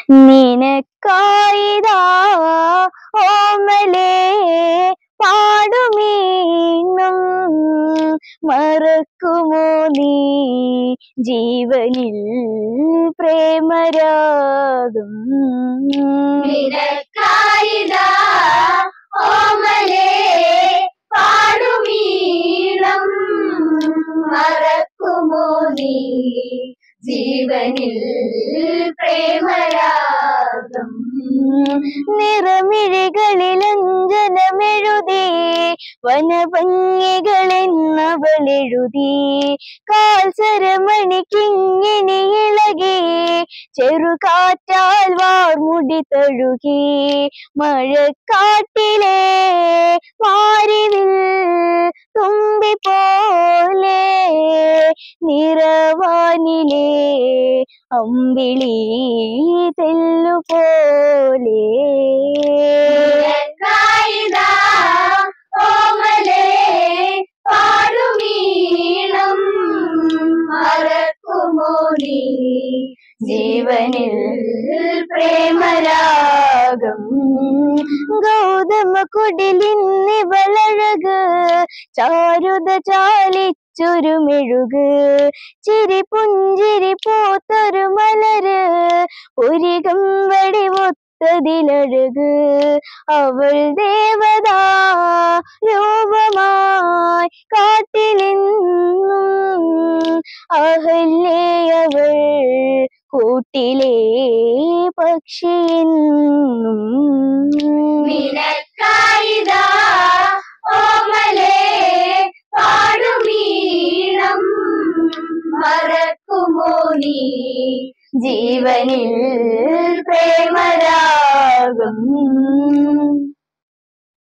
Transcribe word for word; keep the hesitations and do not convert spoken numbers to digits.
നിനക്കായിതാ ഓമലേ പാടുമീണം മറക്കുമോ നീ ജീവനിൽ പ്രേമരാഗം നിനക്കായിതാ ഓമലേ പാടുമീണം മറക്കുമോ നീ ജീവനിൽ പ്രേമരാഗം നിറമിഴികളിലഞ്ജനമെഴുതി വനഭംഗികളെന്നവളെഴുതി കാൽസരമണിക്കിങ്ങിണി ഇളകി ചെറുകാറ്റാൽ വാർമുടി തഴുകി മഴക്കാട്ടിലെ മാരിവിൽ തുമ്പി പോലെ നിറവാനിലെ അമ്പിളി തെല്ലുപോലെ നിനക്കായിതാ ഓമലേ പാടുമീണം മറക്കുമോ നീ ജീവനിൽ പ്രേമരാഗം ഗൗതമ കുടിലിന്നിവളഴക് ചാരുത ചാലിച്ചൊരു മെഴുക് ചിരി പുഞ്ചിരി പൂത്തൊരു മലര് പുരികം വടിവൊത്തതിലഴക് അവൾ ദേവതാ രൂപമായി കാട്ടിലെന്നും അഹല്യേ അവൾ കൂട്ടിലെ പക്ഷിയെന്നും നിനക്കായിതാ ഓമലേ പാടുമീണം മറക്കുമോ നീ ജീവനിൽ പ്രേമരാഗം